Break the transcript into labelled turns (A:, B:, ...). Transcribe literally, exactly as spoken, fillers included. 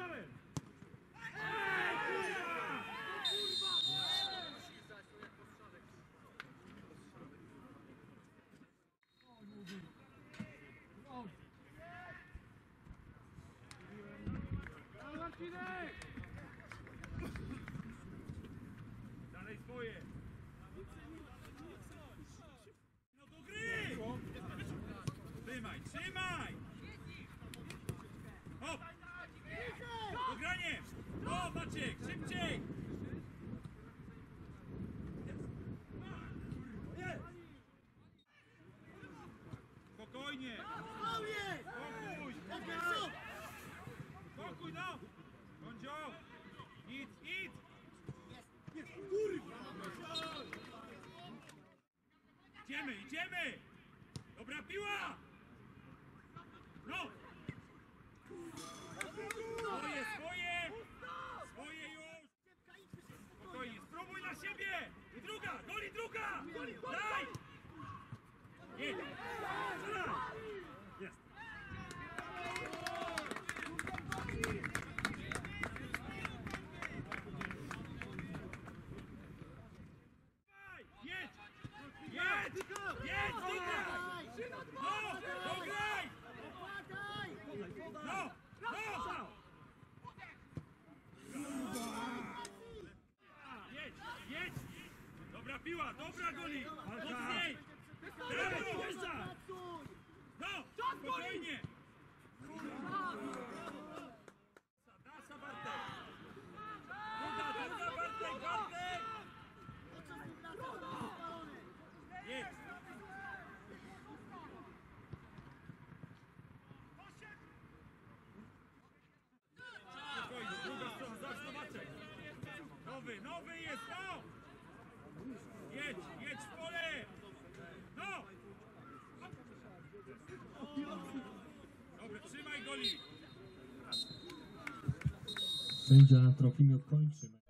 A: strzałem! Dalej swoje! No do gry! Trzymaj, trzymaj! Hop! Do granie! O, Maciek, szybciej! Spokojnie! Spokój! Spokój, no! Kądzio! Idź, idź! Idziemy, idziemy! Dobra piła! No! Swoje, swoje! Swoje już! Spokojnie, spróbuj na siebie! I druga! Goli druga! Daj! Jedź! Strzelaj! Jest! Jedź! Jedź! Jedź! Dograj! No! Dograj! No! No! Jedź! Jedź! Dobra piła! Dobra goli! Mocniej! Brawo! No! Spokojnie! Dasza Bartek! Druga! Druga Bartek! Bartek! Jedź! Spokojnie, druga strona, zacznę Maciek! Nowy, nowy jest, no! Jedź, jedź w pole! No! Dobry, trzymaj goli!
B: Sędzia Trofimio kończy.